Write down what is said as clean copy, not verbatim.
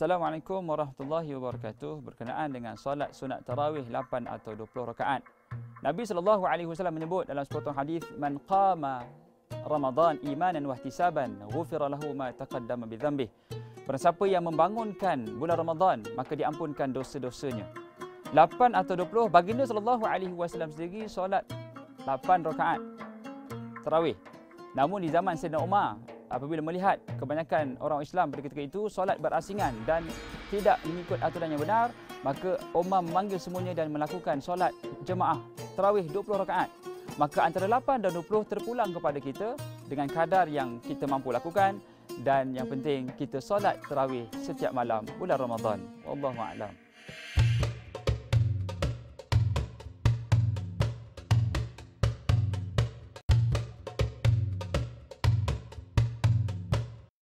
Assalamualaikum warahmatullahi wabarakatuh. Berkenaan dengan solat sunat tarawih 8 atau 20 rakaat. Nabi SAW menyebut dalam sepotong hadis, "Man qama Ramadan imanan wa ihtisaban, ghufira lahu ma taqaddama bi dhanbih." Barang siapa yang membangunkan bulan Ramadan, maka diampunkan dosa-dosanya. 8 atau 20, baginda SAW sendiri solat 8 rakaat tarawih. Namun di zaman Sayyidina Umar, apabila melihat kebanyakan orang Islam pada ketika itu solat berasingan dan tidak mengikut aturan yang benar, maka Umar memanggil semuanya dan melakukan solat jemaah tarawih 20 rakaat. Maka antara 8 dan 20 terpulang kepada kita dengan kadar yang kita mampu lakukan, dan yang penting kita solat tarawih setiap malam bulan Ramadan. Wallahu a'lam.